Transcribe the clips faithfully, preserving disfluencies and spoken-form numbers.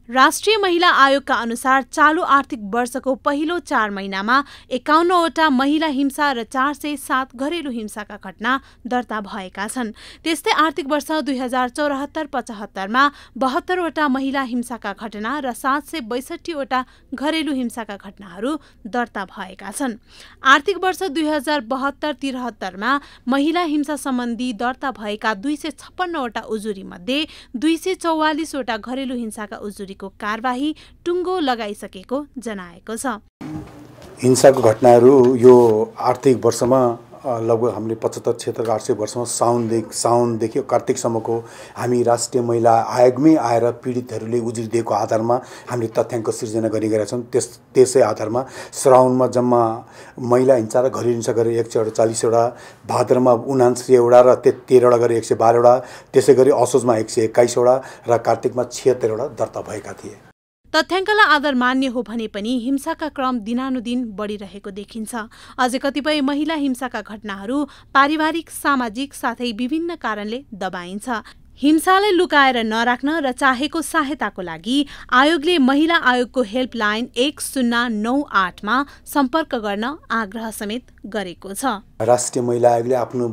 राष्ट्रिय महिला आयोगका अनुसार चालु आर्थिक वर्षको पहिलो चार महिनामा एकाउन्नवटा महिला हिंसा र चार सय सात घरेलु हिंसाका घटना दर्ता भएका छन्। त्यस्तै आर्थिक वर्ष दुई हजार चौरात्तर पचहत्तरमा बहत्तरवटा महिला हिंसाका घटना र सात सय बैसठीवटा घरेलु हिंसाका घटनाहरू दर्ता भएका छन्। आर्थिक वर्ष दुई हजार बहत्तर त्रिहत्तरमा महिला हिंसा सम्बन्धी दर्ता भएका दुई सय छप्पन्नवटा उजुरी मध्ये दुई सय चौवालिसवटा घरेलु हिंसाका उजुरीको कारबाही टुङ्गो लगाइसकेको जनाएको छ। हिंसाको घटनाहरू यो आर्थिक वर्षमा लगभग हामीले पचहत्तर छिहत्तर आर्थिक वर्षमा साउनदेखि साउनदेखि कार्तिकसम्मको हामी राष्ट्रिय महिला आयोगमै आएर पीडितहरूले उजुरी दिएको आधारमा हामीले तथ्याङ्क सिर्जना गरिरहेका छौँ। त्यस त्यसै आधारमा श्रावणमा जम्मा महिला हिंसा र घरेलु हिंसा गरेर एक सय अडचालिसवटा, भाद्रमा उनासीवटा र तेह्रवटा गरेर एक सय बाह्रवटा, त्यसै गरी असोजमा एक सय एक्काइसवटा र कार्तिकमा छिहत्तरवटा दर्ता भएका थिए। तथ्याङ्कलाई आधार मान्य हो भने पनि हिंसाका क्रम दिनानुदिन बढिरहेको देखिन्छ। अझै कतिपय महिला हिंसाका घटनाहरू पारिवारिक, सामाजिक साथै विभिन्न कारणले दबाइन्छ। हिंसालाई लुकाएर नराख्न र चाहेको सहायताको लागि आयोगले महिला आयोगको हेल्पलाइन एक शून्य नौ आठमा सम्पर्क गर्न आग्रह समेत गरेको छ। राष्ट्रिय महिला आयोगले आफ्नो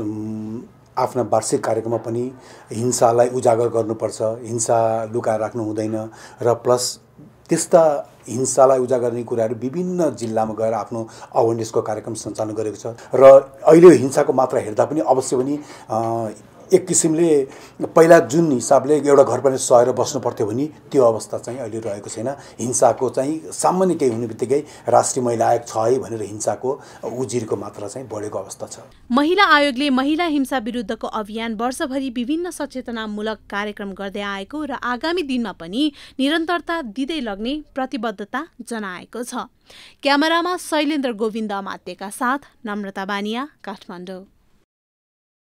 आफ्ना वार्षिक कार्यक्रममा पनि हिंसालाई उजागर गर्नुपर्छ, हिंसा लुकाएर राख्नु हुँदैन र प्लस त्यस्ता हिंसालाई उजागर गर्ने कुराहरू विभिन्न जिल्लामा गएर आफ्नो अवेरनेसको कार्यक्रम सञ्चालन गरेको छ। र अहिले हिंसाको मात्रा हेर्दा पनि अवश्य पनि एक किसिमले पहिला जुन हिसाबले एउटा घर पनि सहेर बस्नु पर्थ्यो भने त्यो अवस्था चाहिँ अहिले रहेको छैन। हिंसाको चाहिँ सामान्य केही हुने बित्तिकै राष्ट्रिय महिला आयोग छ है भनेर हिंसाको उजुरीको मात्रा चाहिँ बढेको अवस्था छ। महिला आयोगले महिला हिंसा विरुद्धको अभियान वर्षभरि विभिन्न सचेतनामूलक कार्यक्रम गर्दै आएको र आगामी दिनमा पनि निरन्तरता दिँदै लग्ने प्रतिबद्धता जनाएको छ। क्यामेरामा शैलेन्द्र गोविन्द मात्यका साथ नम्रता बानिया, काठमाडौँ।